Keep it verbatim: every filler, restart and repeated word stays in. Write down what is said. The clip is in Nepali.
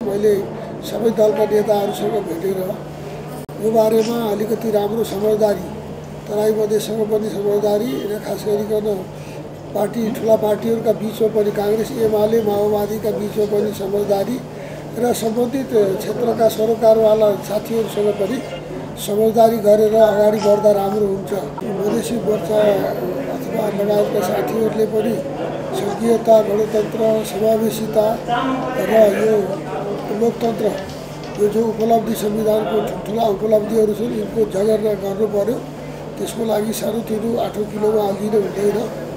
मैले सबै दलका नेताहरूसँग भेटेर यो बारेमा अलिकति राम्रो समझदारी तराई मधेससँग पनि समझदारी र खास गरिकन पार्टी ठुला पार्टीहरूका बिचमा पनि कांग्रेस एमाले माओवादीका बिचमा पनि समझदारी र सम्बन्धित क्षेत्रका सरोकारवाला साथीहरूसँग पनि समझदारी गरेर अगाडि बढ्दा राम्रो हुन्छ। मधेसी मोर्चा अथवा लगायतका साथीहरूले पनि संघीयता गणतन्त्र समावेशिता र यो लोकतन्त्र यो जो उपलब्धि संविधानको ठुला उपलब्धिहरू छन् यिनको जगेर्ना गर्नु पर्यो। त्यसको लागि सानोतिनो आठौँ किलोमा अल्झिनु हुँदैन।